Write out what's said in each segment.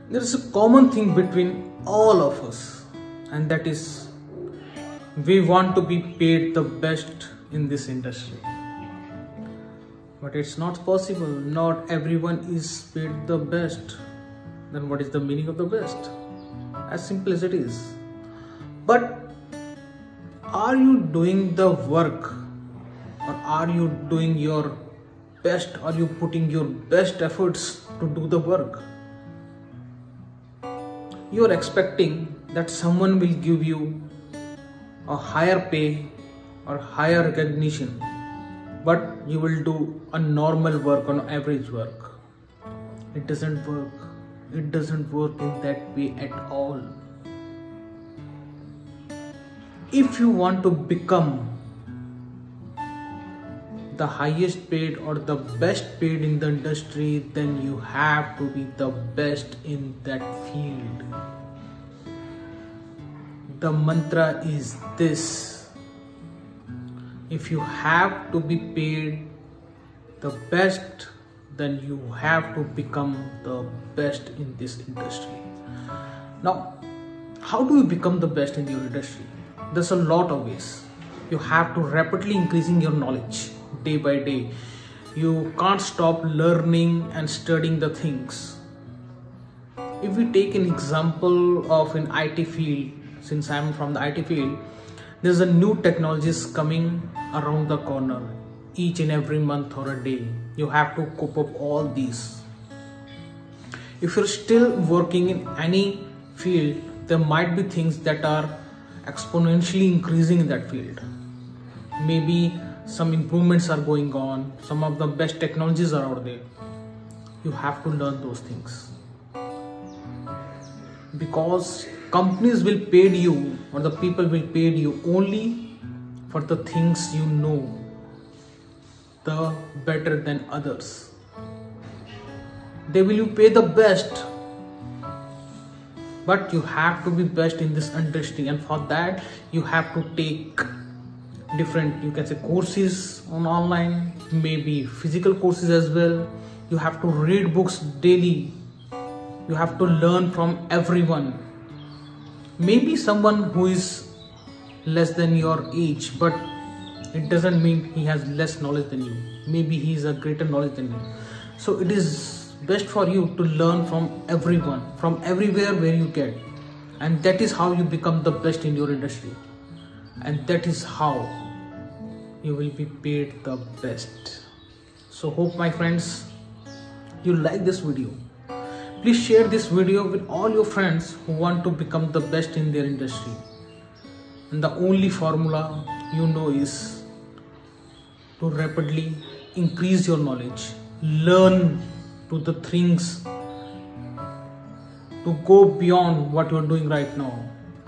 There is a common thing between all of us, and that is we want to be paid the best in this industry. But it's not possible. Not everyone is paid the best. Then what is the meaning of the best? As simple as it is. But are you doing the work, or are you doing your best? Are you putting your best efforts to do the work? You are expecting that someone will give you a higher pay or higher recognition, but you will do a normal work on average work. It doesn't work. It doesn't work in that way at all. If you want to become the highest paid or the best paid in the industry, then you have to be the best in that field. The mantra is this: if you have to be paid the best, then you have to become the best in this industry. Now, how do you become the best in your industry? There's a lot of ways. You have to rapidly increasing your knowledge day by day. You can't stop learning and studying the things. If we take an example of an IT field, since I'm from the IT field, there's a new technologies coming around the corner each and every month or a day. You have to cope up all these. If you're still working in any field, there might be things that are exponentially increasing in that field. Maybe some improvements are going on, some of the best technologies are out there. You have to learn those things, because companies will pay you, or the people will pay you only for the things you know the better than others. They will pay the best, but you have to be best in this industry, and for that you have to take different, you can say, courses on online, maybe physical courses as well. You have to read books daily. You have to learn from everyone. Maybe someone who is less than your age, but it doesn't mean he has less knowledge than you. Maybe he is a greater knowledge than you. So it is best for you to learn from everyone, from everywhere where you get, and that is how you become the best in your industry, and that is how you will be paid the best. So hope, my friends, you like this video. Please share this video with all your friends who want to become the best in their industry. And the only formula you know is to rapidly increase your knowledge, learn to the things, to go beyond what you are doing right now.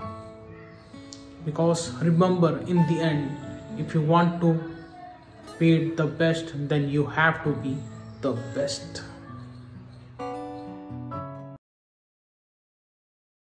Because remember, in the end, if you want to pay the best, then you have to be the best.